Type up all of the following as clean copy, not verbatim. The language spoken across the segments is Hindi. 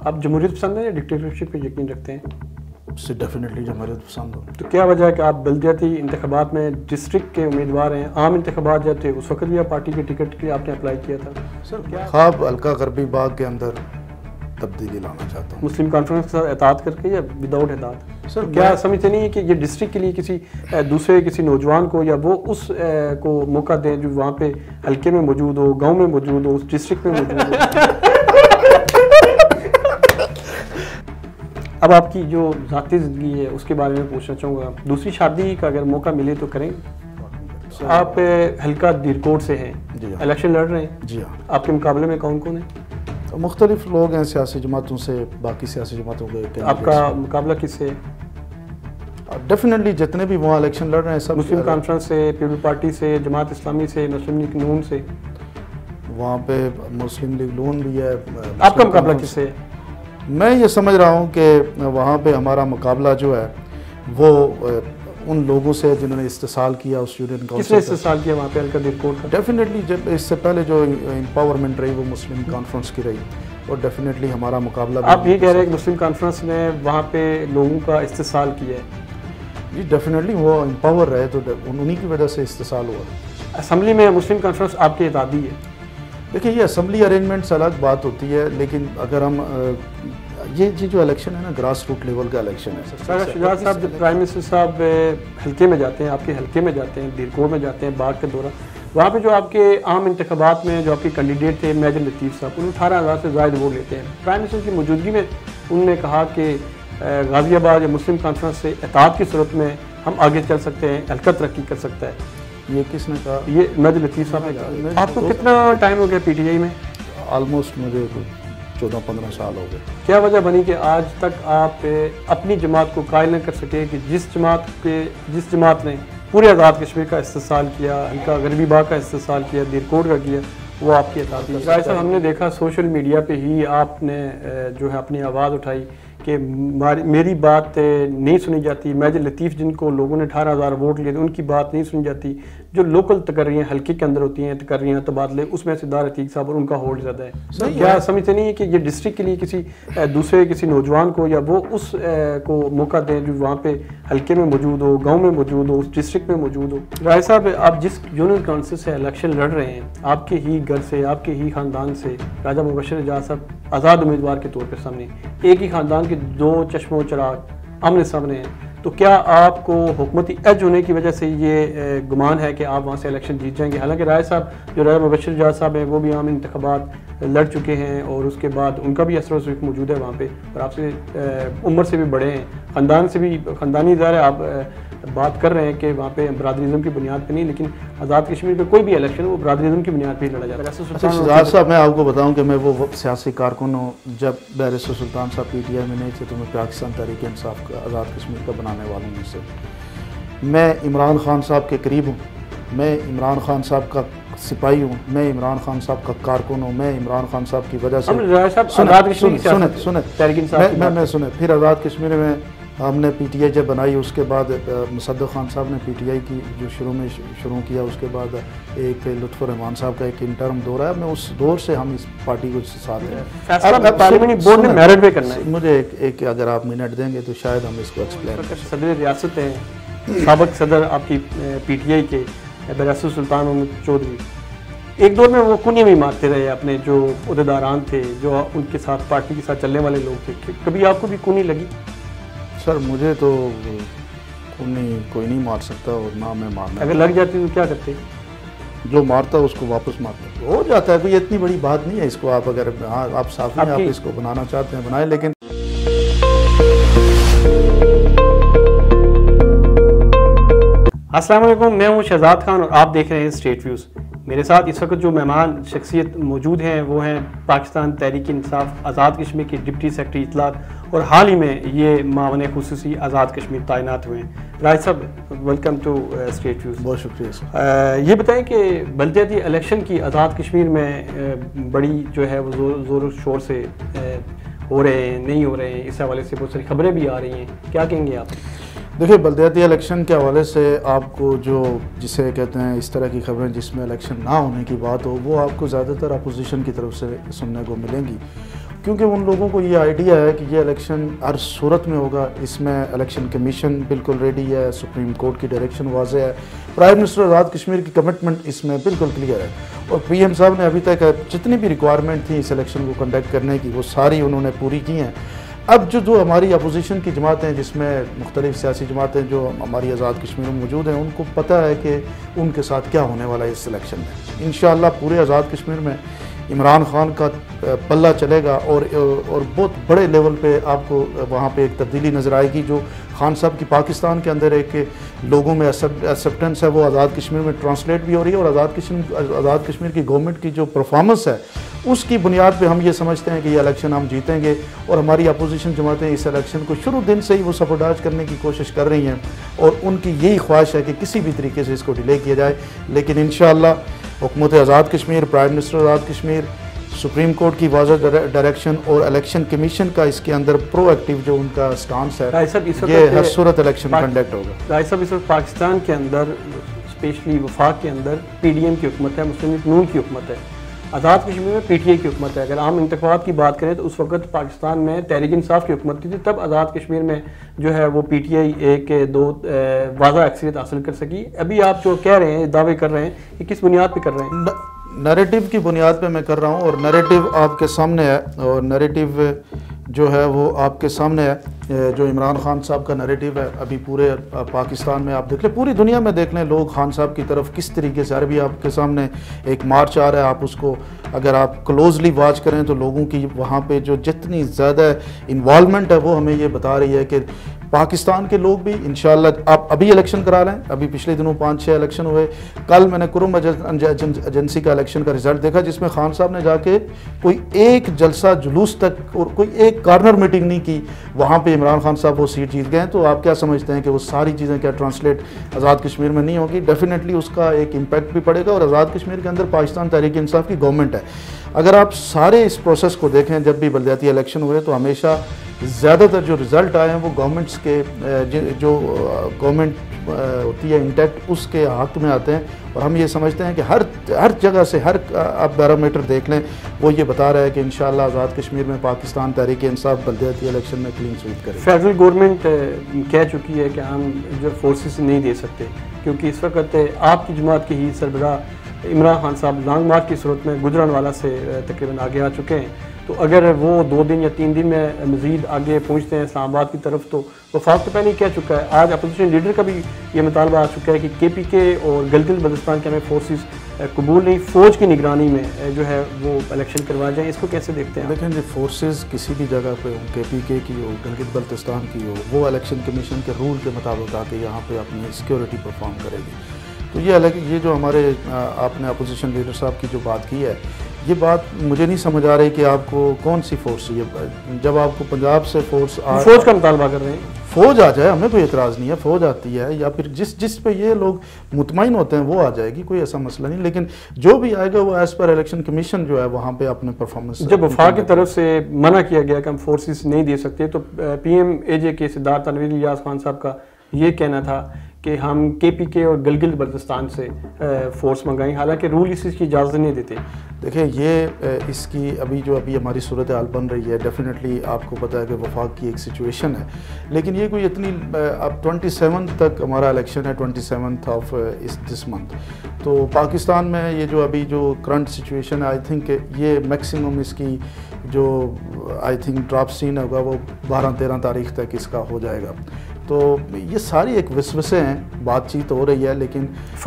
आप जमहूरियत पसंद है या डिक्टेटरशिप पे यकीन रखते हैं? से डेफिनेटली जमहूरियत पसंद हो। तो क्या वजह है कि आप बल्दियाती इंतखाबात में डिस्ट्रिक्ट के उम्मीदवार हैं, आम इंतखाबात जब थे उस वक्त भी आप पार्टी के टिकट के लिए आपने अप्लाई किया था? सर क्या ख्वाब हल्का गरबी बाग के अंदर तब्दीली लाना चाहता हूँ, मुस्लिम कॉन्फ्रेंस के साथ एताद करके या विदाउट एताद? सर तो क्या समझते नहीं है कि ये डिस्ट्रिक्ट के लिए किसी दूसरे किसी नौजवान को या वो उस को मौका दें जो वहाँ पे हल्के में मौजूद हो, गांव में मौजूद हो, उस डिस्ट्रिक्ट में मौजूद हो? अब आपकी जो ज़ाती ज़िंदगी है उसके बारे में पूछना चाहूँगा, दूसरी शादी का अगर मौका मिले तो करेंगे? आप हल्का दीरकोट से हैं, जी हाँ। इलेक्शन लड़ रहे हैं? जी हाँ। आपके मुकाबले में कौन कौन है? तो मुख्तलिफ लोग हैं सियासी जमातों से, बाकी सियासी जमातों के। आपका मुकाबला किससे है? डेफिनेटली जितने भी वहाँ इलेक्शन लड़ रहे हैं सब मुस्लिम कॉन्फ्रेंस से, पीपल पार्टी से, जमात इस्लामी से, मुस्लिम लीग नून से? वहाँ पे मुस्लिम लीग नून भी है। आपका मुकाबला किससे है? मैं ये समझ रहा हूँ कि वहाँ पे हमारा मुकाबला जो है वो उन लोगों से जिन्होंने इस्तेसाल किया उस यूनियन काउंसिल। किसने इस्तेसाल किया वहाँ पे हल्का दीरकोट का? डेफिनेटली जब इससे पहले जो एम्पावरमेंट रही वो मुस्लिम कॉन्फ्रेंस की रही, और डेफिनेटली हमारा मुकाबला। आप ये कह रहे हैं कि मुस्लिम कॉन्फ्रेंस ने वहाँ पे लोगों का इस्तेसाल किया है? जी डेफिनेटली वो एम्पावर रहे तो उन्हीं की वजह से इस्तेसाल हुआ। असम्बली में मुस्लिम कॉन्फ्रेंस आपके इतादी है? देखिए ये असम्बली अरेंजमेंट्स अलग बात होती है, लेकिन अगर हम ये जो इलेक्शन है ना ग्रास रूट लेवल का इलेक्शन है। शुजात साहब जब प्राइम मिनिस्टर साहब हल्के में जाते हैं, आपके हल्के में जाते हैं, दीरकोट में जाते हैं, बाग का दौरा, वहाँ पे जो आपके आम इंतखाबात में जो आपके कैंडिडेट थे मेजर लतीफ़ साहब, उन्होंने 18,000 से ज़ायद वोट लेते हैं। प्राइम मिनिस्टर की मौजूदगी में उन्होंने कहा कि गाज़ियाबाद या मुस्लिम कॉन्फ्रेंस से एताद की सूरत में हम आगे चल सकते हैं, हल्का तरक्की कर सकता है। ये किसने कहा? ये मेजर लतीफ़ साहब ने कहा। आपको कितना टाइम हो गया पीटीआई में? ऑलमोस्ट मुझे 14-15 साल हो गए। क्या वजह बनी कि आज तक आप अपनी जमात को कायल न कर सके कि जिस जमात ने पूरे आज़ाद कश्मीर का इस्तेसाल किया, हल्का गरबी बाग का इस्तेसाल किया, दीरकोट का किया, वो आपकी अतादी? साहब हमने देखा सोशल मीडिया पे ही आपने जो है अपनी आवाज़ उठाई कि मेरी बात नहीं सुनी जाती, मेजर लतीफ़ जिनको लोगों ने 18,000 वोट लिए थे उनकी बात नहीं सुनी जाती, जो लोकल तकर्रियाँ हल्के के अंदर होती हैं, तकर्रियाँ तबादले, उसमें सिद्दार अतीक साहब और उनका होल्ड ज़्यादा है। क्या समझते नहीं है कि ये डिस्ट्रिक्ट के लिए किसी दूसरे किसी नौजवान को या वो उस को मौका दें जो वहाँ पे हल्के में मौजूद हो, गाँव में मौजूद हो, उस डिस्ट्रिक्ट में मौजूद हो? राय साहब आप जिस यूनियन काउंसिल से इलेक्शन लड़ रहे हैं, आपके ही घर से, आपके ही ख़ानदान से राजा मुबशर एजाज साहब आज़ाद उम्मीदवार के तौर पर सामने, एक ही ख़ानदान के दो चश्मों चिराग आमने सामने हैं, तो क्या आपको हुकूमती एज होने की वजह से ये गुमान है कि आप वहाँ से इलेक्शन जीत जाएंगे? हालांकि राय साहब जो राजा मुबशर एजाज साहब हैं वो भी आम इंतखाबात लड़ चुके हैं और उसके बाद उनका भी असर वसर मौजूद है वहाँ पे, और आपसे उम्र से भी बड़े हैं, ख़ानदान से भी ख़ानदानी इदारे। आप बात कर रहे हैं कि वहाँ पे बरादरीज़म की बुनियाद पे नहीं, लेकिन आज़ाद कश्मीर पे कोई भी इलेक्शन वो बरादरीज़म की बुनियाद पे ही लड़ा जाता है। शहजाद साहब मैं आपको बताऊं कि मैं वो सियासी कारकुन हूँ, जब बैरिस्टर सुल्तान साहब पीटीआई में नहीं थे तो मैं पाकिस्तान तहरीक इंसाफ का आज़ाद कश्मीर का बनाने वालों में से। मैं इमरान खान साहब के करीब हूँ, मैं इमरान खान साहब का सिपाही हूँ, मैं इमरान खान साहब का कारकुन हूँ, मैं इमरान खान साहब की वजह से सुने फिर आज़ाद कश्मीर में हमने पीटीआई जब बनाई, उसके बाद मुसद्दक़ खान साहब ने पीटीआई की जो शुरू किया, उसके बाद एक लुत्फ़ुर रहमान साहब का एक इंटर्म दौर है, मैं उस दौर से हम इस पार्टी को साथ हैं। पार्लियामेंटी बोर्ड ने मेरिट पे करना है। मुझे एक अगर आप मिनट देंगे तो शायद हम इसको एक्सप्लेन कर सकते। सदर रियासत हैं, साबिक़ सदर आपकी पीटीआई के बैरिस्टर सुल्तान महमूद चौधरी, एक दौर में वो कुनी भी मारते रहे अपने जो उहदेदारान थे, जो उनके साथ पार्टी के साथ चलने वाले लोग थे। कभी आपको भी कुनी लगी? सर मुझे तो कोई नहीं मार सकता, और ना मैं मारना। अगर लग जाती तो क्या करते? जो मारता उसको वापस मारता हो जाता है, कोई इतनी बड़ी बात नहीं है इसको। आप अगर आप साफ हैं, आप इसको बनाना चाहते हैं बनाए, लेकिन अस्सलाम वालेकुम, मैं हूं शहजाद खान और आप देख रहे हैं स्टेट व्यूज़। मेरे साथ इस वक्त जो मेहमान शख्सियत मौजूद हैं वो हैं पाकिस्तान तहरीक इंसाफ आज़ाद कश्मीर के डिप्टी सेक्रेटरी इत्तलात और हाल ही में ये मावन खुसूसी आज़ाद कश्मीर तैनात हुए हैं। राज साहब वेलकम टू स्टेट व्यूज़। बहुत शुक्रिया सर। ये बताएं कि बल्दियाती इलेक्शन की आज़ाद कश्मीर में बड़ी जो है वो ज़ोर शोर से हो रहे हैं, नहीं हो रहे हैं, इस हवाले से बहुत सारी खबरें भी आ रही हैं, क्या कहेंगे आप? देखिए बल्दियाती इलेक्शन के हवाले से आपको जो जिसे कहते हैं इस तरह की खबरें जिसमें इलेक्शन ना होने की बात हो, वो आपको ज़्यादातर अपोजिशन की तरफ से सुनने को मिलेंगी। क्योंकि उन लोगों को ये आइडिया है कि ये इलेक्शन हर सूरत में होगा। इसमें इलेक्शन कमीशन बिल्कुल रेडी है, सुप्रीम कोर्ट की डायरेक्शन वाज़ेह है, प्राइम मिनिस्टर आज़ाद कश्मीर की कमिटमेंट इसमें बिल्कुल क्लियर है। और पीएम साहब ने अभी तक जितनी भी रिक्वायरमेंट थी इस इलेक्शन को कंडक्ट करने की वो सारी उन्होंने पूरी की हैं। अब जो हमारी अपोजिशन की जमातें, जिसमें मुख्तलिफ सियासी जमातें जो हमारी आज़ाद कश्मीर में मौजूद हैं, उनको पता है कि उनके साथ क्या होने वाला है इस इलेक्शन में। इंशाअल्लाह पूरे आज़ाद कश्मीर में इमरान खान का पल्ला चलेगा और बहुत बड़े लेवल पे आपको वहाँ पे एक तब्दीली नज़र आएगी। जो खान साहब की पाकिस्तान के अंदर एक लोगों में एक्सेप्टेंस है वो आज़ाद कश्मीर में ट्रांसलेट भी हो रही है। और आज़ाद कश्मीर की गवर्नमेंट की जो परफॉर्मेंस है उसकी बुनियाद पे हम ये समझते हैं कि ये इलेक्शन हम जीतेंगे। और हमारी अपोजिशन जमातें इस इलेक्शन को शुरू दिन से ही वो सबोटाज करने की कोशिश कर रही हैं और उनकी यही ख्वाहिश है कि किसी भी तरीके से इसको डिले किया जाए। लेकिन इंशाअल्लाह हुकूमत Azad Kashmir, prime minister Azad Kashmir, supreme court की वाज़ेह डायरेक्शन और इलेक्शन कमीशन का इसके अंदर प्रोएक्टिव जो उनका स्टांस है, ये हर सूरत इलेक्शन कंडक्ट होगा। राय साहब, इस वक्त पाकिस्तान के अंदर स्पेशली वफाक के अंदर PDM की हुकूमत है, मुस्लिम लीग नून की हुकूमत है, आज़ाद कश्मीर में PTI की हुकूमत है। अगर आम इंतखाबात की बात करें तो उस वक्त पाकिस्तान में तहरीक इंसाफ की हुकूमत थी, तब आज़ाद कश्मीर में जो है वो PTI 1-2 वाज़ा अक्सरियत हासिल कर सकी। अभी आप जो कह रहे हैं, दावे कर रहे हैं, कि किस बुनियाद पर कर रहे हैं? नैरेटिव की बुनियाद पे मैं कर रहा हूँ और नैरेटिव आपके सामने है। और नैरेटिव जो है वो आपके सामने है। जो इमरान खान साहब का नैरेटिव है अभी पूरे पाकिस्तान में आप देख लें, पूरी दुनिया में देख लें, लोग खान साहब की तरफ किस तरीके से, अभी आपके सामने एक मार्च आ रहा है, आप उसको अगर आप क्लोजली वॉच करें तो लोगों की वहाँ पे जो जितनी ज़्यादा इन्वॉल्वमेंट है वो हमें ये बता रही है कि पाकिस्तान के लोग भी इंशाअल्लाह आप अभी इलेक्शन करा लें। अभी पिछले दिनों 5-6 इलेक्शन हुए। कल मैंने कुरुम एजेंसी का इलेक्शन का रिजल्ट देखा जिसमें खान साहब ने जाके कोई एक जलसा जुलूस तक और कोई एक कॉर्नर मीटिंग नहीं की, वहाँ पे इमरान खान साहब वो सीट जीत गए। तो आप क्या समझते हैं कि वो सारी चीज़ें क्या ट्रांसलेट आज़ाद कश्मीर में नहीं होगी? डेफिनेटली उसका एक इम्पैक्ट भी पड़ेगा। और आज़ाद कश्मीर के अंदर पाकिस्तान तहरीक इंसाफ की गवर्नमेंट है। अगर आप सारे इस प्रोसेस को देखें, जब भी बलदियाती इलेक्शन हुए तो हमेशा ज़्यादातर जो रिज़ल्ट आए हैं वो गवर्नमेंट्स के जो गवर्नमेंट होती है इंटैक्ट उसके हक़ में आते हैं। और हम ये समझते हैं कि हर जगह से आप बैरोमीटर देख लें वो ये बता रहा है कि इंशाअल्लाह आज़ाद कश्मीर में पाकिस्तान तहरीक इंसाफ बलदियाती इलेक्शन में क्लीन स्वीप करेगी। फेडरल गवर्नमेंट कह चुकी है कि हम जो फोर्सेस नहीं दे सकते, क्योंकि इस वक्त आपकी जमात के ही सरबराह इमरान खान साहब लॉन्ग मार्च की सूरत में गुजरानवाला से तकरीबन आगे आ चुके हैं। तो अगर वो 2 दिन या 3 दिन में मज़ीद आगे पहुँचते हैं इस्लामाबाद की तरफ, तो वफाक तो पहले ही कह चुका है, आज अपोजिशन लीडर का भी ये मुतालबा आ चुका है कि KPK और गिलगित बल्तिस्तान के हमें फोर्सेस कबूल नहीं, फ़ौज की निगरानी में जो है वो इलेक्शन करवाए जाएँ। इसको कैसे देखते हैं? देखें, जो फोर्सेस किसी भी जगह पे हो, KPK की हो, गिलगित बल्तिस्तान की हो, वो इलेक्शन कमीशन के रूल के मुताबिक आके यहाँ पे अपनी सिक्योरिटी परफॉर्म करेगी। तो ये जो हमारे आपने अपोजिशन लीडर साहब की जो बात की है, ये बात मुझे नहीं समझ आ रही कि आपको कौन सी फोर्स चाहिए। जब आपको पंजाब से फौज का मुतालबा कर रहे हैं, फ़ौज आ जाए, हमें कोई एतराज़ नहीं है, फ़ौज आती है या फिर जिस पे ये लोग मुतमईन होते हैं वो आ जाएगी, कोई ऐसा मसला नहीं। लेकिन जो भी आएगा वो एज़ पर इलेक्शन कमीशन जो है वहाँ पे अपने परफॉर्मेंस। जब वफाक की तरफ से मना किया गया कि हम फोर्सेस नहीं दे सकते, तो PMAJ के सिद्धार्थ तनवीर इलियास खान साहब का ये कहना था कि हम KPK और गिलगित बल्तिस्तान से फोर्स मंगाएं, हालांकि रूल इस चीज़ की इजाज़त नहीं देते। देखिए, ये इसकी अभी हमारी सूरत हाल बन रही है। डेफिनेटली आपको पता है कि वफाक की एक सिचुएशन है, लेकिन ये कोई इतनी अब 27 तक हमारा इलेक्शन है, 27 ऑफ दिस मंथ। तो पाकिस्तान में ये जो अभी जो करंट सिचुएशन है, आई थिंक ये मैक्सिमम इसकी जो आई थिंक ड्रॉप सीन होगा वो 12-13 तारीख तक इसका हो जाएगा। तो ये सारी एक विस्वसे हैं, बातचीत हो रही है, लेकिन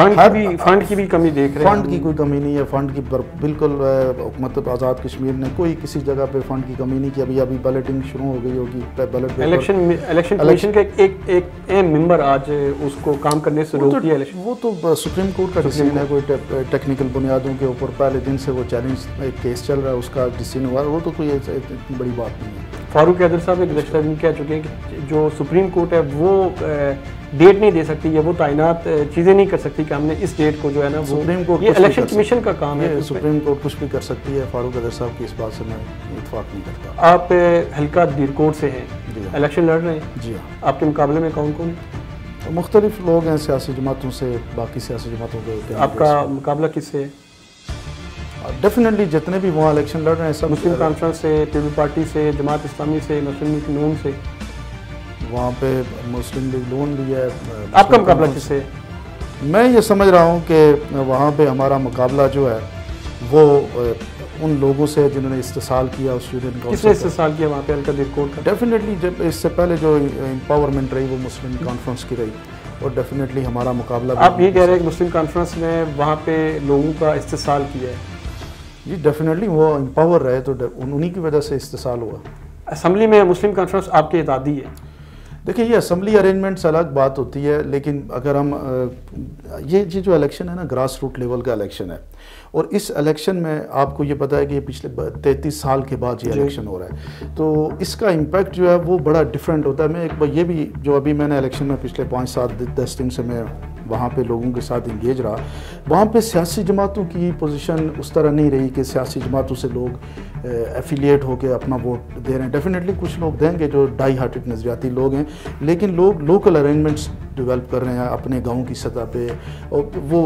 फंड की भी कमी देख रहे हैं। फंड की कोई कमी नहीं है, फंड की बिल्कुल हुकूमत आज़ाद कश्मीर ने कोई किसी जगह पे फंड की कमी नहीं की। अभी बैलेटिंग शुरू हो गई होगी, बैलेट इलेक्शन कमीशन का एक अहम मेंबर आज उसको काम करने से रोक दिया। वो तो सुप्रीम कोर्ट का डिसीजन है, कोई टेक्निकल बुनियादों के ऊपर पहले दिन से वो चैलेंज एक केस चल रहा है, उसका डिसीजन हुआ, वो तो कोई इतनी बड़ी बात नहीं है। फारूक हैदर साहब एक गुज़श्ता दिन कह चुके हैं कि जो सुप्रीम कोर्ट है वो डेट नहीं दे सकती, या वो तैनात चीज़ें नहीं कर सकती कि हमने इस डेट को जो है ना, वो सुप्रीम कोर्ट ये इलेक्शन कमीशन का काम है। सुप्रीम कोर्ट कुछ भी कर सकती है। फारूक हैदर साहब की इस बात से मैं इत्तेफाक नहीं करता। आप हल्का दीरकोट से हैं, इलेक्शन लड़ रहे हैं। जी हाँ। आपके मुकाबले में कौन कौन है? मुख्तलिफ लोग हैं सियासी जमातों से, बाकी सियासी जमातों के। आपका मुकाबला किससे है? डेफिनेटली जितने भी वहाँ इलेक्शन लड़ रहे हैं सब मुस्लिम कॉन्फ्रेंस से, पीपल पार्टी से, जमात इस्लामी से, मुस्लिम लीग नून से, वहाँ पे मुस्लिम लीग नून भी है। आपका मुकाबला किससे? मैं ये समझ रहा हूँ कि वहाँ पे हमारा मुकाबला जो है वो उन लोगों से जिन्होंने इस्तेसाल किया उस यूनियन काउंसिल। किसने इस्तेसाल किया वहाँ पे हल्का दिलकोट का? डेफिनेटली जब इससे पहले जो एम्पावरमेंट रही वो मुस्लिम कॉन्फ्रेंस की रही, और डेफिनेटली हमारा मुकाबला। आप ये कह रहे हैं कि मुस्लिम कॉन्फ्रेंस ने वहाँ पे लोगों का इस्तेसाल किया है? जी डेफिनेटली वो एम्पावर रहे तो उन्हीं की वजह से इस्तेसाल हुआ। असम्बली में मुस्लिम कॉन्फ्रेंस आपके इत्तेहादी है? देखिए ये असम्बली अरेंजमेंट्स अलग बात होती है, लेकिन अगर हम ये जो इलेक्शन है ना ग्रास रूट लेवल का इलेक्शन है, और इस इलेक्शन में आपको ये पता है कि ये पिछले 33 साल के बाद ये इलेक्शन हो रहा है, तो इसका इम्पैक्ट जो है वो बड़ा डिफरेंट होता है। मैं एक बार ये भी जो अभी मैंने इलेक्शन में पिछले 5-7-10 दिन से मैं वहाँ पे लोगों के साथ इंगेज रहा, वहाँ पे सियासी जमातों की पोजीशन उस तरह नहीं रही कि सियासी जमातों से लोग एफिलिएट होकर अपना वोट दे रहे हैं। डेफिनेटली कुछ लोग देंगे जो डाई हार्टेड नज़रियाती लोग हैं, लेकिन लोग लोकल अरेंजमेंट्स डेवलप कर रहे हैं अपने गांव की सतह पे, और वो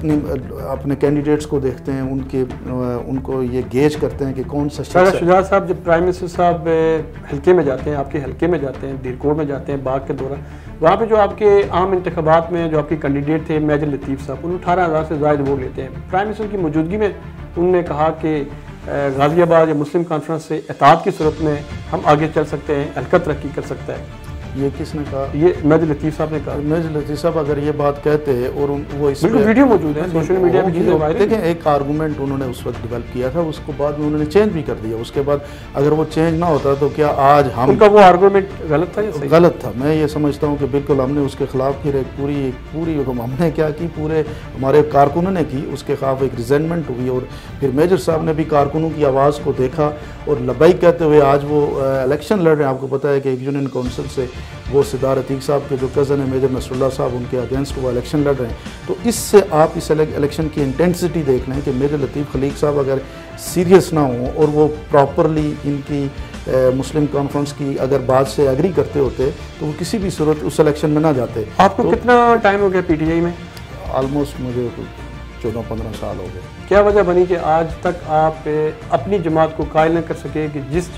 अपने कैंडिडेट्स को देखते हैं, उनको ये गेज करते हैं कि कौन सा शख्स है। शुजात साहब जब प्राइम मिनिस्टर साहब हल्के में जाते हैं, आपके हल्के में जाते हैं, दीरकोट में जाते हैं, बाग के दौरा, वहाँ पे जो आपके आम इंतखाबात में जो आपके कैंडिडेट थे मेजर लतीफ़ साहब, उन्होंने 18,000 से ज़ायद वोट लेते हैं। प्राइम मिनिस्टर की मौजूदगी में उन्होंने कहा कि गाज़ियाबाद या मुस्लिम कॉन्फ्रेंस से इत्तेहाद की सूरत में हम आगे चल सकते हैं, हल्का तरक्की कर सकता है। ये किसने कहा? ये मेजर लतीफ़ साहब ने कहा। मेजर लतीफ़ साहब अगर ये बात कहते हैं और वो इस वीडियो मौजूद है सोशल मीडिया में, देखें एक आर्गूमेंट उन्होंने उस वक्त डेवलप किया था, उसको बाद में उन्होंने चेंज भी कर दिया। उसके बाद अगर वो चेंज ना होता तो क्या आज हम, उनका वो आर्गूमेंट गलत था या सही? गलत था। मैं ये समझता हूँ कि बिल्कुल हमने उसके खिलाफ फिर एक पूरी हमने क्या की, पूरे हमारे कारकुनों ने की, उसके खिलाफ एक रिजेंटमेंट हुई, और फिर मेजर साहब ने भी कारकुनों की आवाज़ को देखा और लबाई कहते हुए आज वो इलेक्शन लड़ रहे हैं। आपको पता है कि एक यूनियन काउंसिल से वो सिद्दार अतीक साहब के जो कज़न है मेजर नसरुल्लाह साहब, उनके अगेंस्ट वो इलेक्शन लड़ रहे हैं। तो इससे आप इस इलेक्शन की इंटेंसिटी देख लें कि मेजर लतीफ़ खलीक साहब अगर सीरियस ना हो और वो प्रॉपरली इनकी मुस्लिम कॉन्फ्रेंस की अगर बात से एग्री करते होते तो वो किसी भी सूरत उस इलेक्शन में ना जाते। आपको कितना टाइम हो गया पीटीआई में? ऑलमोस्ट मुझे 14-15 साल हो गए। क्या वजह बनी कि आज तक आप अपनी जमात को कायल न कर सके कि जिस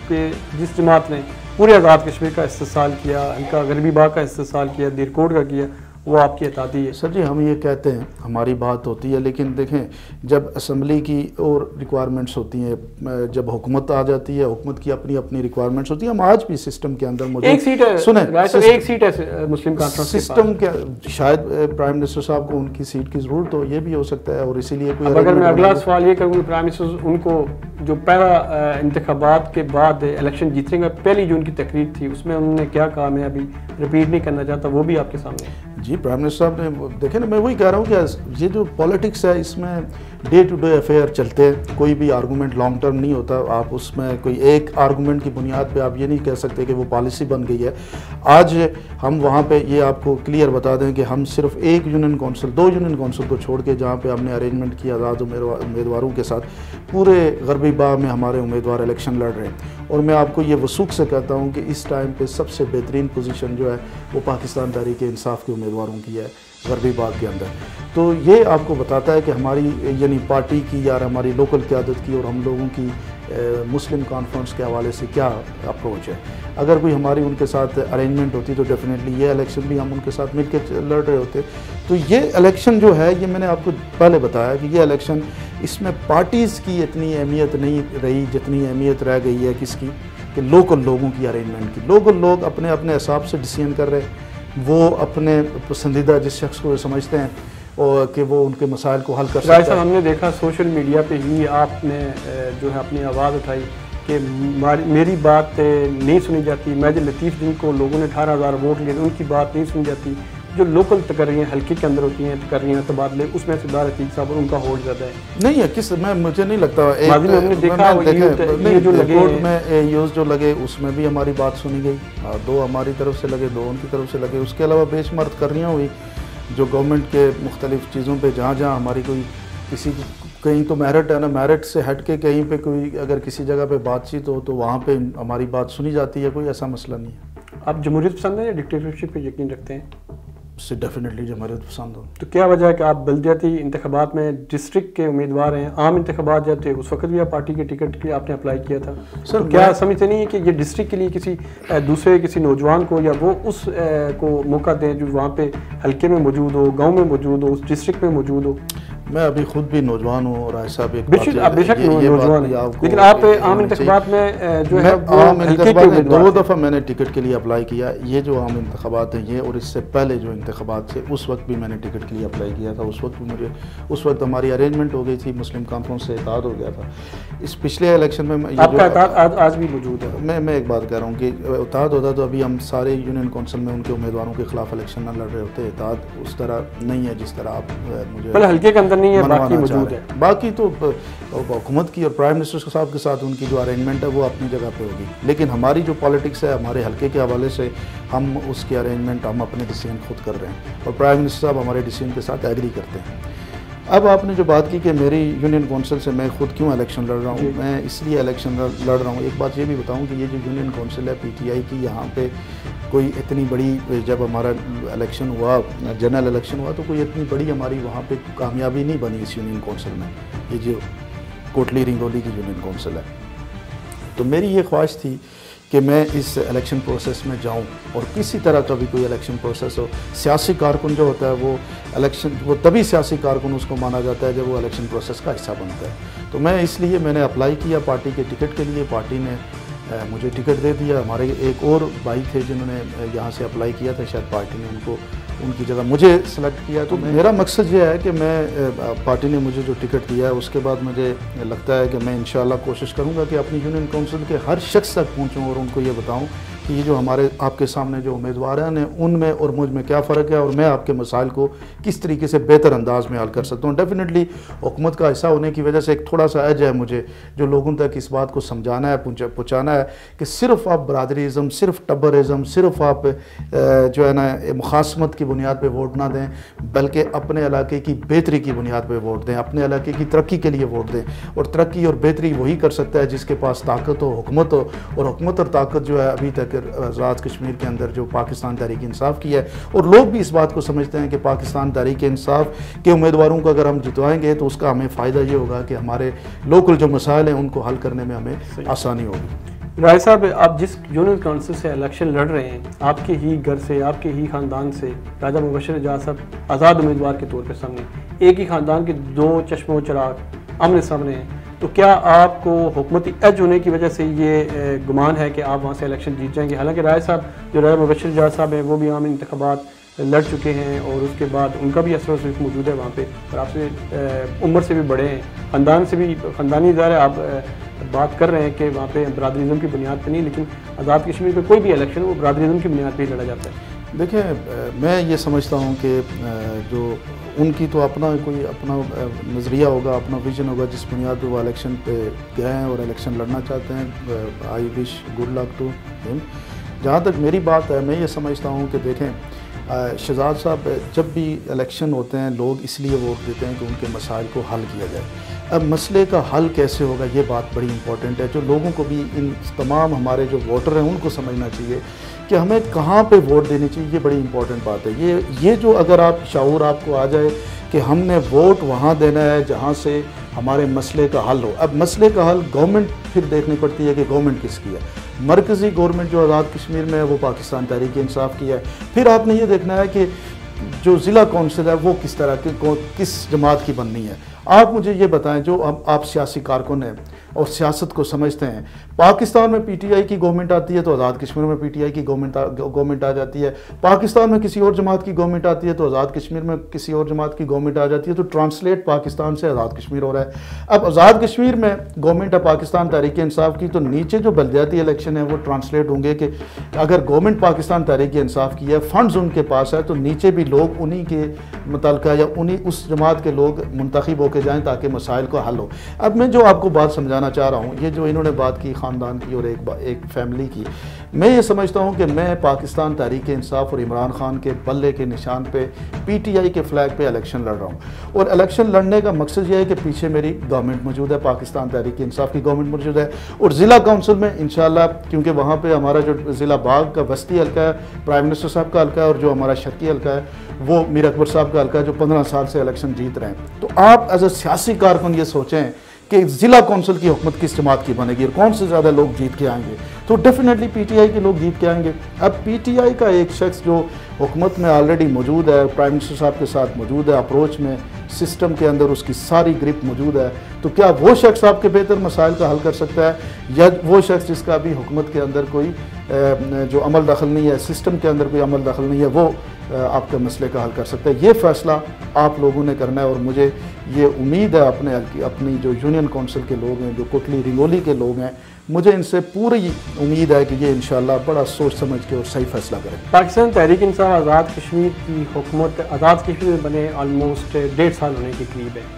जमात ने पूरे आज़ाद कश्मीर का इस्तेसाल किया, इनका गरबी बाग का इस्तेसाल किया, दीरकोट का किया, वो आपकी इत्तेहादी है? सर जी हम ये कहते हैं, हमारी बात होती है, लेकिन देखें जब असम्बली की और रिक्वायरमेंट्स होती हैं, जब हुकूमत आ जाती है, हुकूमत की अपनी अपनी रिक्वायरमेंट्स होती है। हम आज भी सिस्टम के अंदर मौजूद, एक सीट है, सुने एक सीट है मुस्लिम कॉन्फ्रेंस सिस्टम के, शायद प्राइम मिनिस्टर साहब को उनकी सीट की जरूरत हो, ये भी हो सकता है, और इसीलिए कोई। अगर मैं अगला सवाल ये करूँगी, प्राइम मिनिस्टर उनको जो पहला इंतखाबात के बाद इलेक्शन जीतेंगे, पहली जो उनकी तकरीर थी उसमें उन्होंने क्या कहा, मैं अभी रिपीट नहीं करना चाहता, वो भी आपके सामने। जी प्राइम मिनिस्टर साहब ने, देखें ना, मैं वही कह रहा हूँ कि ये जो पॉलिटिक्स है इसमें डे टू डे अफेयर चलते हैं, कोई भी आर्गूमेंट लॉन्ग टर्म नहीं होता। आप उसमें कोई एक आर्गूमेंट की बुनियाद पे आप ये नहीं कह सकते कि वो पॉलिसी बन गई है। आज हम वहाँ पे ये आपको क्लियर बता दें कि हम सिर्फ एक यूनियन काउंसिल, 2 यूनियन काउंसिल को छोड़ के जहाँ पे हमने अरेंजमेंट किया आज़ाद उम्मीदवारों के साथ, पूरे गरबी बाग में हमारे उम्मीदवार इलेक्शन लड़ रहे हैं। और मैं आपको ये वसूख से कहता हूँ कि इस टाइम पे सबसे बेहतरीन पोजीशन जो है वो पाकिस्तान तहरीक इंसाफ के उम्मीदवारों की है गरबी बाग के अंदर। तो ये आपको बताता है कि हमारी यानी पार्टी की या हमारी लोकल क़यादत की और हम लोगों की मुस्लिम कॉन्फ्रेंस के हवाले से क्या अप्रोच है। अगर कोई हमारी उनके साथ अरेंजमेंट होती तो डेफिनेटली ये इलेक्शन भी हम उनके साथ मिल के लड़ रहे होते। तो ये इलेक्शन जो है, ये मैंने आपको पहले बताया कि ये इलेक्शन, इसमें पार्टीज़ की इतनी अहमियत नहीं रही जितनी अहमियत रह गई है किसकी, कि लोकल लोगों की अरेंजमेंट की। लोकल लोग अपने अपने हिसाब से डिसीजन कर रहे हैं, वो अपने पसंदीदा जिस शख्स को समझते हैं और कि वो उनके मसाइल को हल कर सकता है। हमने देखा सोशल मीडिया पे ही आपने जो है अपनी आवाज़ उठाई कि मेरी बात नहीं सुनी जाती, मेजर लतीफ़ जिनको लोगों ने 18,000 वोट लिए उनकी बात नहीं सुनी जाती, जो लोकल तकर्रियाँ हल्के के अंदर होती हैं, तकर्रियाँ तबादले, उसमें सिद्दार अतीक साहब और उनका होल्ड ज़्यादा है। नहीं है किस, मुझे नहीं लगता। हमने देखा कोर्ट में यूज़ जो लगे उसमें भी हमारी बात सुनी गई, 2 हमारी तरफ से लगे, 2 उनकी तरफ से लगे। उसके अलावा बेशुमार तकर्रियाँ हुई जो गवर्नमेंट के मुख्तलिफ चीज़ों पे, जहाँ जहाँ हमारी कोई किसी कहीं तो मेरिट है ना, मेरिट से हट के कहीं पे कोई अगर किसी जगह पे बातचीत हो तो वहाँ पे हमारी बात सुनी जाती है, कोई ऐसा मसला नहीं है। आप जमहूरियत पसंद है या डिक्टेटरशिप पे यकीन रखते हैं? से डेफिनेटली जमहूरियत पसंद हूँ। तो क्या वजह है कि आप बल्दियाती इंतखाबात में डिस्ट्रिक्ट के उम्मीदवार हैं? आम इंतखाबात जब थे उस वक्त भी आप पार्टी के टिकट के लिए आपने अप्लाई किया था। सर तो क्या समझते नहीं है कि ये डिस्ट्रिक्ट के लिए किसी दूसरे किसी नौजवान को या वो उस को मौका दें जो वहाँ पे हल्के में मौजूद हो, गाँव में मौजूद हो, उस डिस्ट्रिक्ट में मौजूद हो? मैं अभी खुद भी नौजवान हूँ और ऐसा भी बेशक नौजवान है, लेकिन आप आम इंतखाबात में जो है आम इंतखाबात में 2 दफ़ा मैंने टिकट के लिए अप्लाई किया। ये जो आम इंतखाबात हैं ये और इससे पहले जो इंतखाबात थे उस वक्त भी मैंने टिकट के लिए अप्लाई किया था। उस वक्त हमारी अरेंजमेंट हो गई थी, मुस्लिम कॉन्फ्रेंस से इत्तेहाद हो गया था। इस पिछले इलेक्शन में आपका इत्तेहाद आज भी मौजूद है। मैं एक बात कह रहा हूँ कि इत्तेहाद होता तो अभी हम सारे यूनियन कौंसिल में उनके उम्मीदवारों के खिलाफ इलेक्शन न लड़ रहे होते। इत्तेहाद उस तरह नहीं है जिस तरह आप मुझे हल्के के अंदर नहीं है, बाकी तो हुकूमत की और प्राइम मिनिस्टर साहब के साथ उनकी जो अरेंजमेंट है वो अपनी जगह पे होगी, लेकिन हमारी जो पॉलिटिक्स है हमारे हल्के के हवाले से हम उसकी अरेंजमेंट हम अपने डिसीजन खुद कर रहे हैं और प्राइम मिनिस्टर साहब हमारे डिसीजन के साथ एग्री करते हैं। अब आपने जो बात की कि मेरी यूनियन कौंसिल से मैं खुद क्यों इलेक्शन लड़ रहा हूँ, मैं इसलिए इलेक्शन लड़ रहा हूँ। एक बात ये भी बताऊँ कि ये जो यूनियन कौंसिल है PTI की, यहाँ पे कोई इतनी बड़ी, जब हमारा इलेक्शन हुआ, जनरल इलेक्शन हुआ, तो कोई इतनी बड़ी हमारी वहाँ पे कामयाबी नहीं बनी इस यूनियन कौंसिल में। ये जो कोटली रिंगोली की यूनियन कौंसिल है, तो मेरी ये ख्वाहिश थी कि मैं इस इलेक्शन प्रोसेस में जाऊं और किसी तरह का भी कोई इलेक्शन प्रोसेस हो, सियासी कारकुन जो होता है वो तभी सियासी कारकुन उसको माना जाता है जब वो इलेक्शन प्रोसेस का हिस्सा बनता है। तो मैं इसलिए मैंने अप्लाई किया पार्टी के टिकट के लिए, पार्टी ने मुझे टिकट दे दिया। हमारे एक और भाई थे जिन्होंने यहाँ से अप्लाई किया था, शायद पार्टी ने उनकी जगह मुझे सेलेक्ट किया। तो मेरा मकसद ये है कि मैं पार्टी ने मुझे जो टिकट दिया है उसके बाद मुझे लगता है कि मैं इंशाल्लाह कोशिश करूँगा कि अपनी यूनियन काउंसिल के हर शख्स तक पहुँचूँ और उनको ये बताऊँ कि ये जो हमारे आपके सामने जो उम्मीदवार हैं उनमें और मुझ में क्या फ़र्क है और मैं आपके मसाइल को किस तरीके से बेहतर अंदाज में हल कर सकता हूँ। डेफिनेटली हुकूमत का हिस्सा होने की वजह से एक थोड़ा सा एज है मुझे जो लोगों तक इस बात को समझाना है, पहुँचाना है कि सिर्फ आप बरादरीज़म, सिर्फ टब्बरिज़म, सिर्फ आप जो है ना मुखासमत की बुनियाद पर वोट ना दें, बल्कि अपने इलाके की बेहतरी की बुनियाद पर वोट दें, अपने इलाके की तरक्की के लिए वोट दें। और तरक्की और बेहतरी वही कर सकता है जिसके पास ताकत हो, हुकूमत हो। और हुकूमत और ताकत जो है अभी तक आज़ाद कश्मीर के अंदर जो पाकिस्तान तहरीक इंसाफ की है, और लोग भी इस बात को समझते हैं कि पाकिस्तान तहरीक इंसाफ के उम्मीदवारों को अगर हम जितवाएंगे तो उसका हमें फ़ायदा ये होगा कि हमारे लोकल जो मसाइल हैं उनको हल करने में हमें आसानी होगी। राय साहब, आप जिस यूनियन काउंसिल से इलेक्शन लड़ रहे हैं, आपके ही घर से, आपके ही ख़ानदान से राजा मुबशर एजाज साहब आज़ाद उम्मीदवार के तौर पर सामने, एक ही ख़ानदान के 2 चश्मो चिराग आमने सामने हैं, तो क्या आपको हुकूमती एज होने की वजह से ये गुमान है कि आप वहाँ से इलेक्शन जीत जाएंगे? हालांकि राय साहब जो राजा मुबशर एजाज साहब हैं वो भी आम इंतखाबात लड़ चुके हैं और उसके बाद उनका भी असर सिर्फ मौजूद है वहाँ पे, और आपसे उम्र से भी बड़े हैं, ख़ानदान से भी ख़ानदानी इदारे आप बात कर रहे हैं कि वहाँ पे बरादरीज़म की बुनियाद पर नहीं, लेकिन आज़ाद कश्मीर में कोई भी इलेक्शन वो बरादरीज़म की बुनियाद पर ही लड़ा जाता है। देखिए, मैं ये समझता हूँ कि जो उनकी तो अपना कोई अपना नज़रिया होगा, अपना विजन होगा जिस बुनियाद पर वो इलेक्शन पे गए हैं और इलेक्शन लड़ना चाहते हैं। I wish good luck to him. जहाँ तक मेरी बात है, मैं ये समझता हूँ कि देखें, शहजाद साहब जब भी इलेक्शन होते हैं लोग इसलिए वोट देते हैं कि उनके मसाइल को हल किया जाए। अब मसले का हल कैसे होगा ये बात बड़ी इंपॉर्टेंट है, जो लोगों को भी, इन तमाम हमारे जो वोटर हैं उनको समझना चाहिए कि हमें कहाँ पे वोट देनी चाहिए। ये बड़ी इंपॉर्टेंट बात है। ये जो अगर आप शऊर आपको आ जाए कि हमने वोट वहाँ देना है जहाँ से हमारे मसले का हल हो। अब मसले का हल गवर्नमेंट फिर देखनी पड़ती है कि गवर्नमेंट किसकी है। मरकज़ी गवर्नमेंट जो आज़ाद कश्मीर में है वो पाकिस्तान तहरीक इंसाफ की है। फिर आपने ये देखना है कि जो ज़िला कौंसिल है वो किस तरह की, किस जमात की बननी है। आप मुझे ये बताएं, जो आप सियासी कारकुन हैं और सियासत को समझते हैं, पाकिस्तान में PTI की गवर्नमेंट आती है तो आज़ाद कश्मीर में PTI की गवर्नमेंट आ जाती है। पाकिस्तान में किसी और जमात की गवर्नमेंट आती है तो आज़ाद कश्मीर में किसी और जमात की गवर्नमेंट आ जाती है। तो ट्रांसलेट पाकिस्तान से आज़ाद कश्मीर हो रहा है। अब आज़ाद कश्मीर में गवर्नमेंट है पाकिस्तान तहरीक इंसाफ की, तो नीचे जो बलदियाती इलेक्शन है वो ट्रांसलेट होंगे कि अगर गवर्नमेंट पाकिस्तान तहरीक इंसाफ की है, फंड्स उनके पास है, तो नीचे भी लोग उन्हीं के मुतल्लिका या उन्हीं उस जमात के लोग मुंतखब होकर जाएं ताकि मसाइल को हल हो। अब मैं जो आपको बात समझाना चाह रहा हूँ, ये जो इन्होंने बात की ख़ानदान की और एक फैमिली की, मैं ये समझता हूँ कि मैं पाकिस्तान तहरीक इंसाफ और इमरान खान के बल्ले के निशान पे PTI के फ्लैग पे इलेक्शन लड़ रहा हूँ। और इलेक्शन लड़ने का मकसद ये है कि पीछे मेरी गवर्नमेंट मौजूद है, पाकिस्तान तहरीक इंसाफ की गवर्नमेंट मौजूद है, और ज़िला काउंसिल में इंशाल्लाह, क्योंकि वहाँ पे हमारा जो ज़िला बाग का वस्ती हल्का है, प्राइम मिनिस्टर साहब का हल्का है, और जो हमारा शर्की हल्का है वो मीर अकबर साहब का हल्का है, जो 15 साल से इलेक्शन जीत रहे हैं। तो आप एज ए सियासी कारकुन ये सोचें कि ज़िला कौंसिल की हुकूमत किस जमात की बनेगी और कौन से ज़्यादा लोग जीत के आएंगे, तो डेफिनेटली PTI के लोग जीत के आएंगे। अब PTI का एक शख्स जो हुकूमत में ऑलरेडी मौजूद है, प्राइम मिनिस्टर साहब के साथ मौजूद है, अप्रोच में, सिस्टम के अंदर उसकी सारी ग्रिप मौजूद है, तो क्या वो शख्स आपके बेहतर मसाइल का हल कर सकता है, या वो शख्स जिसका अभी हुकूमत के अंदर कोई जो अमल दखल नहीं है, सिस्टम के अंदर कोई अमल दखल नहीं है, वो आपके मसले का हल कर सकता है? ये फ़ैसला आप लोगों ने करना है। और मुझे ये उम्मीद है अपनी जो यूनियन काउंसिल के लोग हैं, जो कोटली रिंगोली के लोग हैं, मुझे इनसे पूरी उम्मीद है कि ये इंशाल्लाह बड़ा सोच समझ के और सही फैसला करें। पाकिस्तान तहरीक इंसाफ आज़ाद कश्मीर की हुकूमत आज़ाद कश्मीर में बने ऑलमोस्ट 1.5 साल होने के करीब है।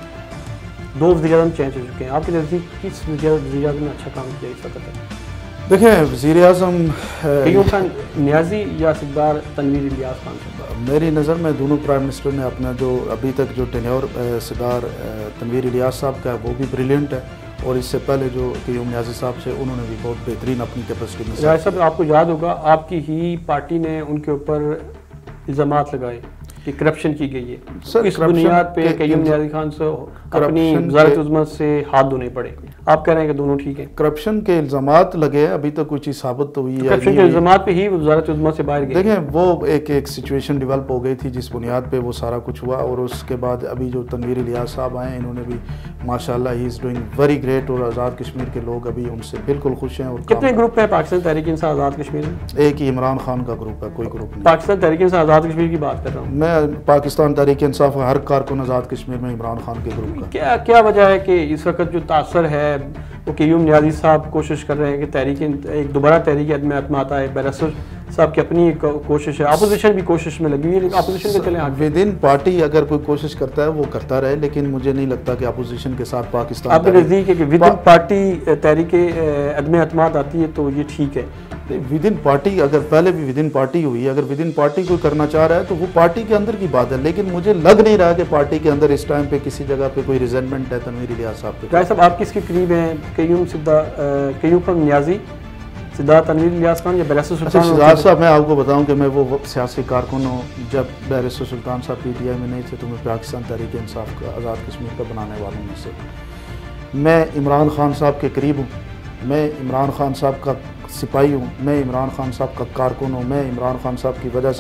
2 वज़ीर-ए-आज़म चेंज हो चुके हैं। आपके नज़दीक किस वज़ीर-ए-आज़म ने अच्छा काम किया इस वक्त? देखें, वज़ीर-ए-आज़म क़य्यूम खान नियाज़ी या सरदार तनवीर इलियास खान साहब? मेरी नज़र में दोनों प्राइम मिनिस्टर ने अपना जो अभी तक जो टेन्योर सरदार तनवीर इलियास साहब का है वो भी ब्रिलियंट है, और इससे पहले जो क़य्यूम नियाज़ी साहब से उन्होंने भी बहुत बेहतरीन अपनी कैपेसिटी में। जाहिर साहब, आपको याद होगा आपकी ही पार्टी ने उनके ऊपर इल्ज़ामात लगाए कि करप्शन की गई है। सर, इस बुनियाद पे क़य्यूम नियाज़ी खान से अपनी वज़ारत उज़्मा से हाथ धोने पड़े। आप कह रहे हैं कि दोनों ठीक है? करप्शन के इल्ज़ामात लगे हैं, अभी तक कोई चीज़ साबित तो हुई है? करप्शन के इल्ज़ामात पे ही वज़ारत उज़्मा से बाहर गए। देखें, वो एक सिचुएशन डेवलप हो गई थी जिस बुनियाद पे वो सारा कुछ हुआ, और उसके बाद अभी जो तनवीर इलियास साहब आए, इन्होंने भी माशाल्लाह he is doing very great, और आज़ाद कश्मीर के लोग अभी उनसे बिल्कुल खुश हैं। और कितने ग्रुप हैं पाकिस्तान तहरीक इंसाफ आज़ाद कश्मीर में? एक ही इमरान खान का ग्रुप है, कोई ग्रुप नहीं। पाकिस्तान तहरीक इंसाफ आज़ाद कश्मीर की बात कर रहा हूँ मैं। पाकिस्तान तहरीक इंसाफ का हर कारकुन आज़ाद कश्मीर में इमरान खान के ग्रुप का। क्या वजह है कि इस वक्त जो तासर है वो क़य्यूम नियाज़ी साहब कोशिश कर रहे हैं कि एक दोबारा तहरीक अदम एतमाद आए? बैरिस्टर साहब की अपनी एक कोशिश है, अपोजिशन भी कोशिश में लगी हुई है, लेकिन अपोजिशन के चले विद इन पार्टी अगर कोई कोशिश करता है वो करता रहे, लेकिन मुझे नहीं लगता कि अपोजिशन के साथ पाकिस्तान। आपके नज़दीक है कि विद इन पार्टी तहरीक अदम एतमाद आती है तो ये ठीक है? विद इन पार्टी, अगर पहले भी विद इन पार्टी हुई है, अगर विद इन पार्टी कोई करना चाह रहा है तो वो पार्टी के अंदर की बात है, लेकिन मुझे लग नहीं रहा कि पार्टी के अंदर इस टाइम पे किसी जगह पे कोई रिजेंटमेंट है तनवीर इलियास साहब पे। साहब, आप किसके करीब हैं? क़य्यूम खान नियाज़ी, सिद्धार्थ तनवीर इलियास खान, या बैरिस्टर सुल्तान? सिद्धार्थ साहब, मैं आपको बताऊं कि मैं वो सियासी कारकुन हूँ, जब बैरिस्टर सुल्तान साहब PTI में नहीं थे तो मैं पाकिस्तान तहरीक इंसाफ का आज़ाद कश्मीर का बनाने वालों में से। मैं इमरान खान साहब के करीब हूँ, मैं इमरान खान साहब का सिपाही हूँ, मैं इमरान खान साहब का कारकुन हूँ, मैं इमरान खान साहब की वजह से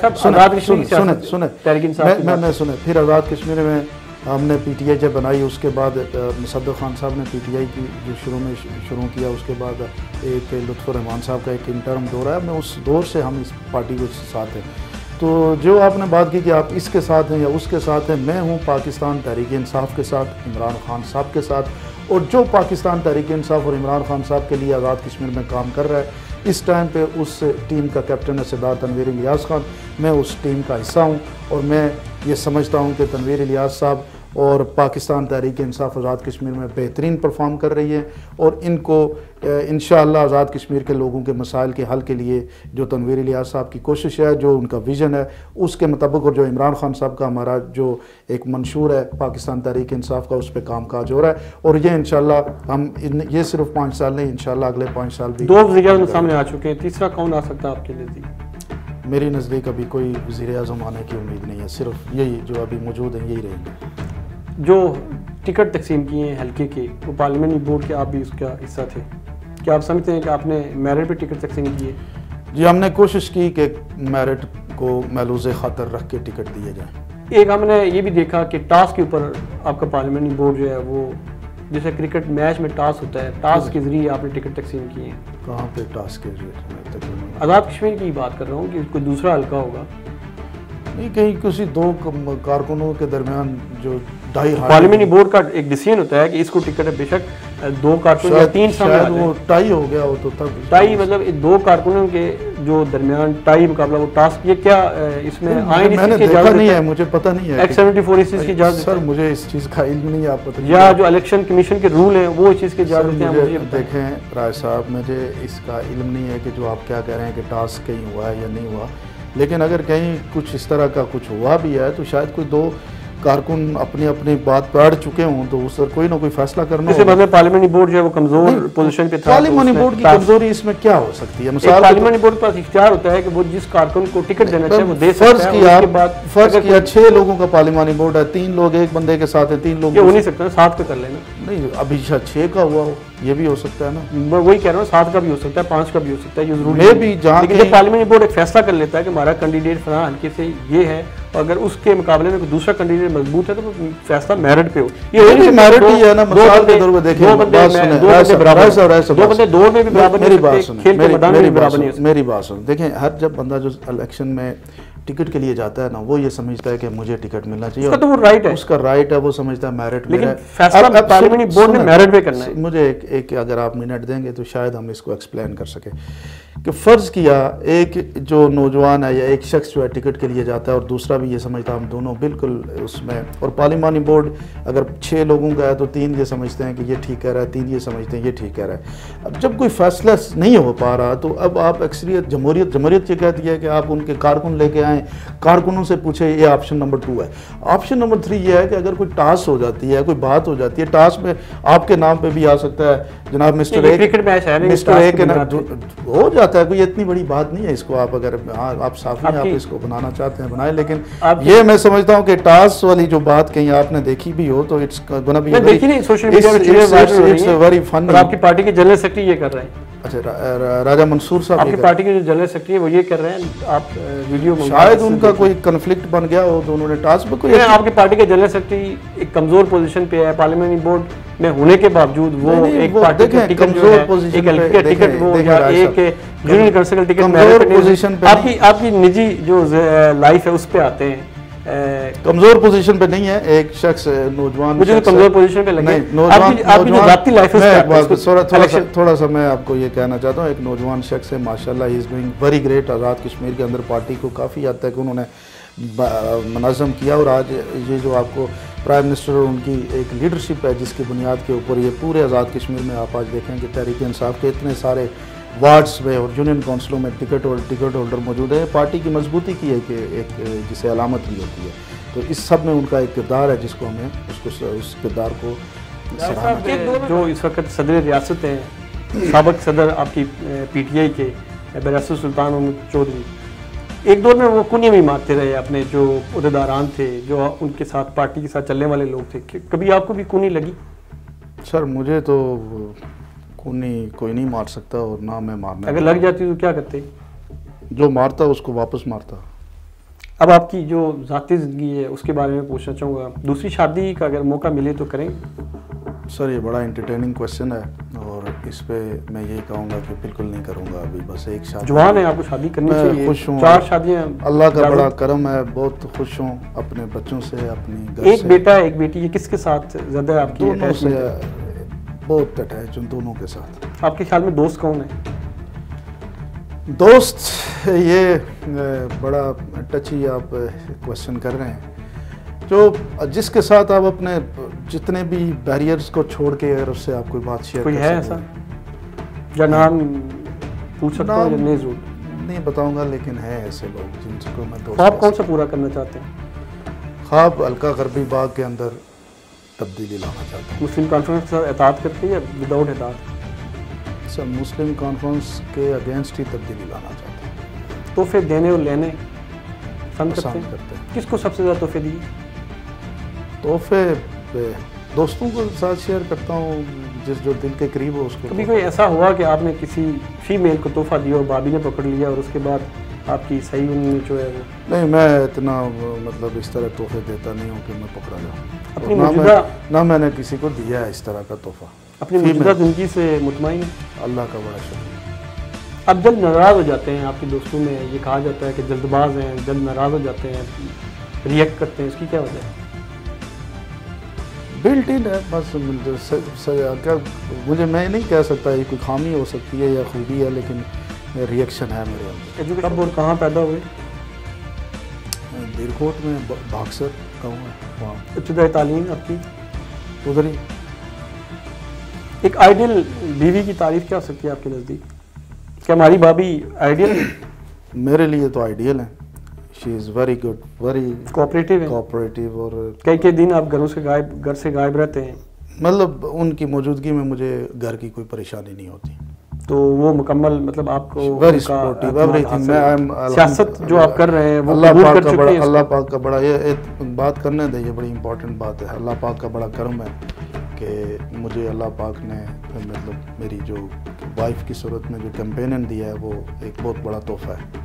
सुने फिर आज़ाद कश्मीर में हमने PTI जब बनाई, उसके बाद मुसद्दक़ खान साहब ने PTI की जो शुरू किया, उसके बाद एक लुत्फ़ुर रहमान साहब का एक इंटर्म दौर है, मैं उस दौर से हम इस पार्टी के साथ हैं। तो जो आपने बात की कि आप इसके साथ हैं या उसके साथ हैं, मैं हूँ पाकिस्तान तहरीक इंसाफ के साथ, इमरान खान साहब के साथ, और जो पाकिस्तान तहरीक इंसाफ और इमरान खान साहब के लिए आज़ाद कश्मीर में काम कर रहा है, इस टाइम पे उस टीम का कैप्टन है सरदार तनवीर इलियास खान। मैं उस टीम का हिस्सा हूँ, और मैं ये समझता हूँ कि तनवीर इलियास साहब और पाकिस्तान तहरीक इंसाफ आज़ाद कश्मीर में बेहतरीन परफॉर्म कर रही है, और इनको इंशाअल्लाह आज़ाद कश्मीर के लोगों के मसाइल के हल के लिए जो तनवीर इलियास साहब की कोशिश है, जो उनका विज़न है, उसके मुताबिक, और जो इमरान खान साहब का हमारा जो एक मंशूर है पाकिस्तान तहरीक इंसाफ का, उस पर काम काज हो रहा है, और ये इंशाअल्लाह हम ये सिर्फ 5 साल नहीं, इंशाअल्लाह अगले 5 साल भी। 2 वज़ीर सामने आ चुके हैं, तीसरा कौन आ सकता है आपके नज़दीक? मेरी नज़दीक अभी कोई वज़ीर-ए-आज़म आने की उम्मीद नहीं है, सिर्फ यही जो अभी मौजूद हैं यही रहेंगे। जो टिकट तकसीम किए हैं हल्के के, वो पार्लियामेंट्री बोर्ड के आप भी उसका हिस्सा थे, क्या आप समझते हैं कि आपने मेरिट पे टिकट तकसीम किए? जी, हमने कोशिश की कि मेरिट को महलूज़ ख़ातर रख के टिकट दिए जाए। एक हमने ये भी देखा कि टास्क के ऊपर आपका पार्लियामेंट्री बोर्ड जो है वो, जैसे क्रिकेट मैच में टास्क होता है, टास्क के जरिए आपने टिकट तकसीम किए हैं। कहाँ पे टास्क के जरिए? आज़ाद कश्मीर की बात कर रहा हूँ कि कोई दूसरा हल्का होगा नहीं, कहीं किसी 2 कारकुनों के दरमियान जो पार्लियामेंट्री बोर्ड का एक डिसीजन होता है कि इसको टिकट है, बेशक 2 कारकुन या 3 सामने शायद वो टाई हो गया हो तो तब टाई, मतलब 2 कारकुनों के जो दरमियान टाई मुकाबला, वो टास्क, ये क्या इसमें आईन मैंने देखा नहीं है, मुझे पता नहीं है। एक्ट 74 इस चीज़ की इजाज़त सर मुझे इस चीज़ का इल्म नहीं है, आप पता या जो इलेक्शन कमीशन के रूल हैं वो इस चीज़ की इजाज़त देते हैं। मुझे देखें राय साहब, मुझे इसका इल्म नहीं है कि जो आप क्या कह रहे हैं कि टास्क कहीं हुआ है या नहीं हुआ, लेकिन अगर कहीं कुछ इस तरह का कुछ हुआ भी है तो शायद कोई 2 कारकुन अपनी अपनी बात पे अड़ चुके हों तो उस पर कोई ना कोई फैसला करना होगा। मतलब पार्लियामेंट बोर्ड जो है वो कमजोर पोजीशन पे था। पार्लियामेंट बोर्ड की कमजोरी इसमें क्या हो सकती है? पार्लियामेंट बोर्ड के पास इख्तियार होता है कि वो जिस कारकुन को टिकट देना चाहे वो दे सकता है। फर्ज किया 6 लोगों का पार्लियामानी बोर्ड है, 3 लोग एक बंदे के साथ है, 3 लोग हो नहीं सकता, 7 का कर लेना। नहीं, अभी 6 का हुआ हो, ये भी हो सकता है ना। मैं वही कह रहा हूँ, 7 का भी हो सकता है, 5 का भी हो सकता है, ये जरूरी है भी। जहाँ पार्लियामेंट बोर्ड एक फैसला कर लेता है कि हमारा कैंडिडेट फलां हल्के से ये है, और अगर उसके मुकाबले में कोई दूसरा कैंडिडेट मजबूत है तो वो फैसला मेरिट पे हो। ये भी मेरिट ही है ना। मिसाल के तौर पे देखिए, दो बंदे दौड़ में भी बराबर नहीं सकते, खेल के मैदान में भी बराबर नहीं सकते। मेरी बात सुन, देखें हर जब बंदा जो इलेक्शन में टिकट के लिए जाता है ना, वो ये समझता है कि मुझे टिकट मिलना चाहिए, उसका तो वो राइट है, उसका राइट है, वो समझता है मेरिट में। लेकिन फैसला पार्लियामेंट बोर्ड ने मेरिट पे करना है। मुझे एक अगर आप मिनट देंगे तो शायद हम इसको एक्सप्लेन कर सके कि फ़र्ज़ किया एक जो नौजवान है या एक शख्स जो है टिकट के लिए जाता है और दूसरा भी ये समझता है, हम दोनों बिल्कुल उसमें, और पार्लियामानी बोर्ड अगर 6 लोगों का है तो 3 ये समझते हैं कि ये ठीक कह रहा है, 3 ये समझते हैं ये ठीक कह रहा है। अब जब कोई फैसला नहीं हो पा रहा तो अब आप अक्सरियत जमहूरियत ये कहती है कि आप उनके कारकुन लेके आएँ, कारकुनों से पूछे, ये ऑप्शन नंबर 2 है। ऑप्शन नंबर 3 ये है कि अगर कोई टास्क हो जाती है, कोई बात हो जाती है, टास्क में आपके नाम पे भी आ सकता है, जनाब मिस्टर ए के हो जाता है, कोई इतनी बड़ी बात नहीं है। इसको आप अगर आप साफ नहीं, आप इसको बनाना चाहते हैं बनाए, लेकिन ये मैं समझता हूँ कि टास्क वाली जो बात कहीं आपने देखी भी हो तो it's gonna be very funny. आपकी पार्टी के जनरल सेक्रेटरी ये कर रहे हैं। अच्छा, राजा मंसूर साहब आपकी पार्टी के जो जनरल सेक्रेटरी है वो ये कर रहे हैं, आप वीडियो में शायद उनका कोई कन्फ्लिक्ट बन गया हो तो उन्होंने टास्क पे कोई। आपकी पार्टी के जनरल सेक्रेटरी एक कमजोर पोजीशन पे है, पार्लियामेंट बोर्ड में होने के बावजूद वो एक पार्टी का टिकट जो है, एक टिकट वो या एक यूनियन काउंसिल का टिकट कमजोर पोजीशन पे, आपकी निजी जो लाइफ है उस पे आते हैं। कमजोर पोजीशन पे नहीं है एक शख्स, नौजवान, मुझे तो कमजोर पोजीशन पे लगे। आपकी जो जाती लाइफ है, थोड़ा सा मैं आपको ये कहना चाहता हूँ, एक नौजवान शख्स है माशाल्लाह, he is doing very great. Azad Kashmir के अंदर पार्टी को काफ़ी हद तक उन्होंने मुनज़्ज़म किया, और आज ये जो आपको प्राइम मिनिस्टर और उनकी एक लीडरशिप है जिसकी बुनियाद के ऊपर ये पूरे आज़ाद कश्मीर में आप आज देखें कि तहरीक इंसाफ के इतने सारे वार्ड्स में और यूनियन काउंसिलों में टिकट होल्डर मौजूद है। पार्टी की मजबूती की है कि एक जिसे अलामत भी होती है, तो इस सब में उनका एक किरदार है जिसको हमें उस किरदार को जो इस वक्त सदर रियासत हैं, साबिक सदर आपकी PTI के बैरिस्टर सुल्तान महमूद चौधरी, एक दौर में वो कुनियाँ भी मारते रहे अपने जो उहदेदारान थे, जो उनके साथ पार्टी के साथ चलने वाले लोग थे। कभी आपको भी कुनी लगी? सर मुझे तो कुनी कोई नहीं मार सकता, और ना मैं मारना। अगर लग जाती तो क्या करते? जो मारता उसको वापस मारता। अब आपकी जो ज़ाती ज़िंदगी है उसके बारे में पूछना चाहूँगा, दूसरी शादी का अगर मौका मिले तो करेंगे? सर ये बड़ा इंटरटेनिंग क्वेश्चन है, और इस पे मैं यही कहूँगा कि बिल्कुल नहीं करूँगा। अभी बस एक शादी, जवान है, आपको शादी करनी चाहिए। खुश हूँ, 4 शादियाँ, अल्लाह का बड़ा करम है, बहुत खुश हूँ अपने बच्चों से, अपनी घर एक बेटा एक बेटी, ये किसके साथ ज़्यादा आपकी? दोनों से बहुत अटैच हूँ, दोनों के साथ। आपके ख्याल में दोस्त कौन है? दोस्त, ये बड़ा टची आप क्वेश्चन कर रहे हैं। जो जिसके साथ आप अपने जितने भी बैरियर्स को छोड़ के अगर उससे आप कोई बात शेयर कोई है ऐसा, या नाम पूछ सकता हूँ? नहीं बताऊंगा, लेकिन है ऐसे लोग जिनको मैं दोस्त। ख्वाब कौन सा पूरा करना चाहते हैं? ख्वाब हल्का गरबी बाग के अंदर तब्दीली लाना चाहता हूँ। मुस्लिम कॉन्फ्रेंस के साथ इताअत करते हैं या विदाउट इताअत? सर मुस्लिम कॉन्फ्रेंस के अगेंस्ट ही तब्दीली लाना चाहता हूँ। तोहफे देने और लेने पसंद करते हैं? किसको सबसे ज़्यादा तोहफे दिए? तोहफे दोस्तों को साथ शेयर करता हूँ, जो दिल के करीब हो उसको। कभी कोई ऐसा हुआ कि आपने किसी फीमेल को तोहफा दिया और भाभी ने पकड़ लिया और उसके बाद आपकी सही उन्होंने जो है वो? नहीं, मैं इतना मतलब इस तरह तोहफे देता नहीं हूँ कि मैं पकड़ा जाऊँ। अपनी मौजूदा ना मैंने किसी को दिया है इस तरह का तोहफा। अपनी मौजूदा ज़िंदगी से मुतमईन? अल्लाह का बड़ा शुक्र। अब जब नाराज़ हो जाते हैं आपके दोस्तों में, ये कहा जाता है कि जल्दबाज हैं, जब नाराज़ हो जाते हैं रिएक्ट करते हैं, इसकी क्या वजह है? बिल्ट इन है बस। क्या मुझे, मैं नहीं कह सकता ये कोई खामी हो सकती है या खूबी है, लेकिन रिएक्शन है मेरे अंदर। कब और कहाँ पैदा हुए? दीरकोट में, भागसर गाँव है वहाँ। इब्तिदाई तालीम आपकी उधर ही। एक आइडियल बीवी की तारीफ क्या हो सकती है आपके नज़दीक? क्या हमारी भाभी आइडियल है? मेरे लिए तो आइडियल है। She is very good, very cooperative है। कोऑपरेटिव। और कई दिन आप घर से गायब रहते हैं, मतलब उनकी मौजूदगी में मुझे घर की कोई परेशानी नहीं होती। तो वो मुकम्मल मतलब आपको वेरी सपोर्टिव एवरीथिंग। मैं सियासत जो आप कर रहे हैं वो अल्लाह कबूल पाक कर का चुके बड़ा, हैं। अल्लाह पाक का बड़ा, ये बात करने दे, ये बड़ी इंपॉर्टेंट बात है। अल्लाह पाक का बड़ा करम है कि मुझे अल्लाह पाक ने मतलब मेरी जो वाइफ की सूरत में जो कंपेनियन दिया है वो एक बहुत बड़ा तोहफा है।